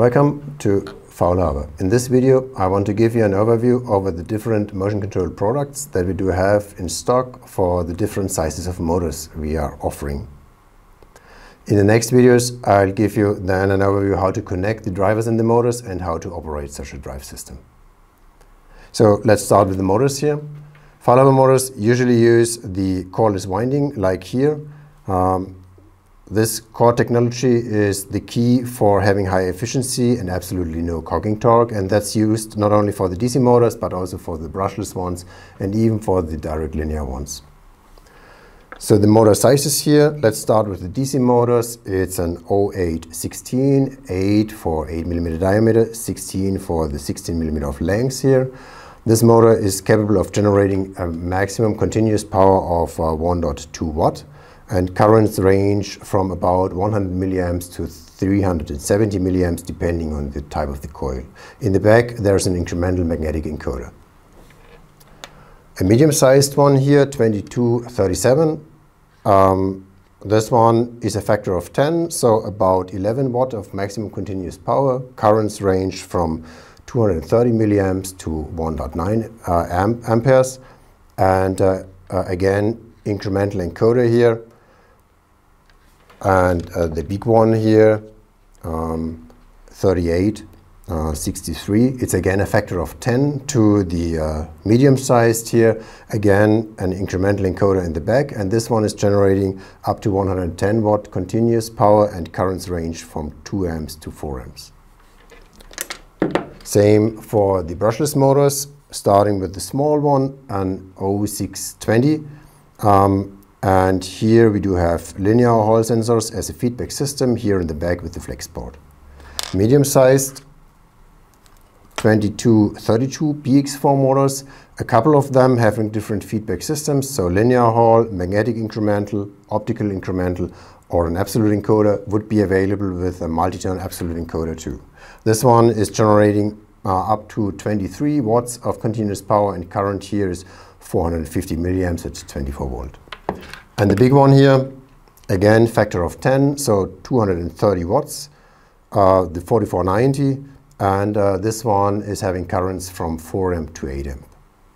Welcome to FAULHABER. In this video I want to give you an overview over the different motion control products that we do have in stock for the different sizes of motors we are offering. In the next videos I'll give you then an overview how to connect the drivers in the motors and how to operate such a drive system. So let's start with the motors here. FAULHABER motors usually use the cordless winding like here. This core technology is the key for having high efficiency and absolutely no cogging torque, and that's used not only for the DC motors but also for the brushless ones and even for the direct linear ones. So the motor sizes here, let's start with the DC motors. It's an 0816, 8 for 8mm diameter, 16 for the 16mm of length here. This motor is capable of generating a maximum continuous power of 1.2 watt. And currents range from about 100 milliamps to 370 milliamps depending on the type of the coil. In the back there's an incremental magnetic encoder. A medium-sized one here, 2237. This one is a factor of 10, so about 11 watt of maximum continuous power. Currents range from 230 milliamps to 1.9 amperes. And again, incremental encoder here. And the big one here, 3863. It's again a factor of 10 to the medium-sized here. Again, an incremental encoder in the back, and this one is generating up to 110 watt continuous power, and currents range from 2 amps to 4 amps. Same for the brushless motors, starting with the small one, an 0620. And here we do have linear Hall sensors as a feedback system here in the back with the flex board. Medium-sized 2232 BX4 motors, a couple of them having different feedback systems, so linear Hall, magnetic incremental, optical incremental, or an absolute encoder would be available with a multi-tone absolute encoder too. This one is generating up to 23 watts of continuous power, and current here is 450 milliamps at 24 volt. And the big one here, again, factor of 10, so 230 watts, the 4490, and this one is having currents from 4 amp to 8 amp.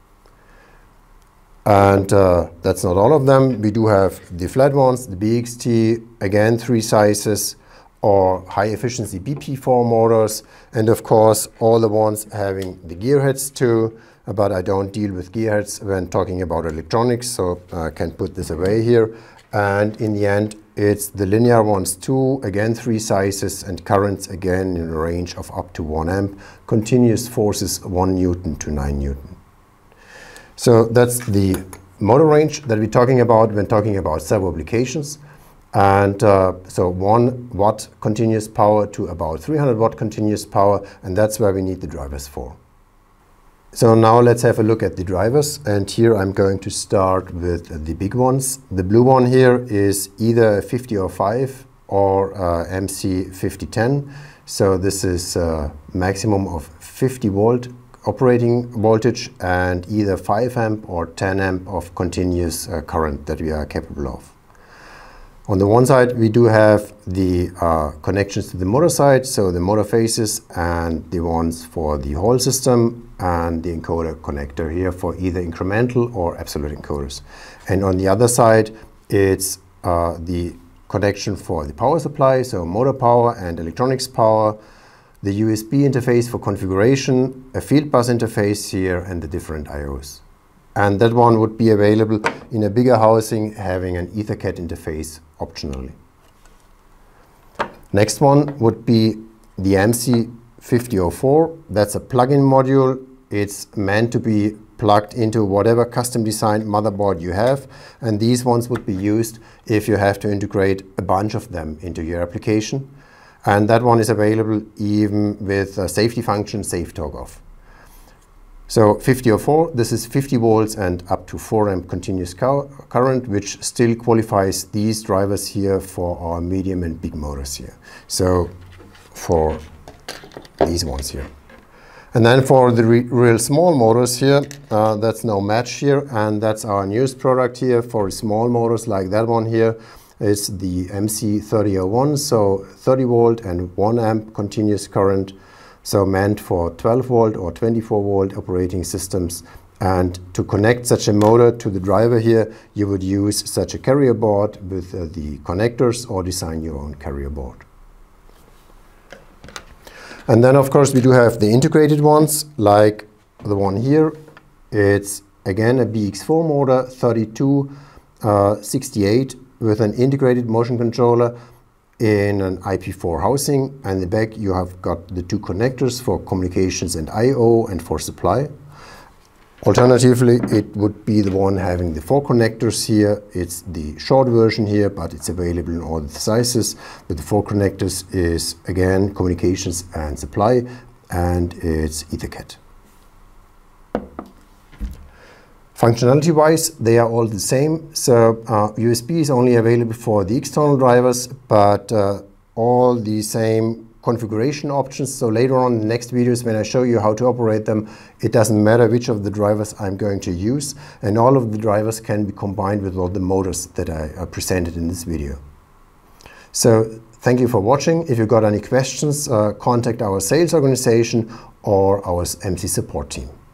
And that's not all of them. We do have the flat ones, the BXT, again, 3 sizes, or high efficiency BP4 motors, and of course, all the ones having the gearheads too. But I don't deal with gearheads when talking about electronics, so I can put this away here. And in the end, it's the linear ones too, again 3 sizes, and currents again in a range of up to 1 amp, continuous forces 1 Newton to 9 Newton. So that's the motor range that we're talking about when talking about servo applications. And so 1 watt continuous power to about 300 watt continuous power, and that's where we need the drivers for. So now let's have a look at the drivers, and here I'm going to start with the big ones. The blue one here is either 5005 or MC5010. So this is a maximum of 50 volt operating voltage and either 5 amp or 10 amp of continuous current that we are capable of. On the one side, we do have the connections to the motor side, so the motor faces and the ones for the Hall system, and the encoder connector here for either incremental or absolute encoders. And on the other side, it's the connection for the power supply, so motor power and electronics power, the USB interface for configuration, a field bus interface here, and the different IOs. And that one would be available in a bigger housing having an EtherCAT interface optionally. Next one would be the MC5004. That's a plug-in module. It's meant to be plugged into whatever custom designed motherboard you have, and these ones would be used if you have to integrate a bunch of them into your application. And that one is available even with a safety function, safe talk off. So 5004, this is 50 volts and up to 4 amp continuous current, which still qualifies these drivers here for our medium and big motors here. So for these ones here. And then for the real small motors here, that's no match here, and that's our newest product here for small motors like that one here. It's the MC3001, so 30 volt and 1 amp continuous current, so meant for 12 volt or 24 volt operating systems. And to connect such a motor to the driver here, you would use such a carrier board with the connectors, or design your own carrier board. And then of course we do have the integrated ones, like the one here. It's again a BX4 motor, 3268, with an integrated motion controller in an IP4 housing, and in the back you have got the 2 connectors for communications and I/O and for supply. Alternatively, it would be the one having the 4 connectors here. It's the short version here, but it's available in all the sizes. But the 4 connectors is again communications and supply, and it's EtherCAT. Functionality-wise, they are all the same. So USB is only available for the external drivers, but all the same configuration options. So later on in the next videos, when I show you how to operate them, it doesn't matter which of the drivers I'm going to use, and all of the drivers can be combined with all the motors that I presented in this video. So thank you for watching. If you got any questions, contact our sales organization or our MC support team.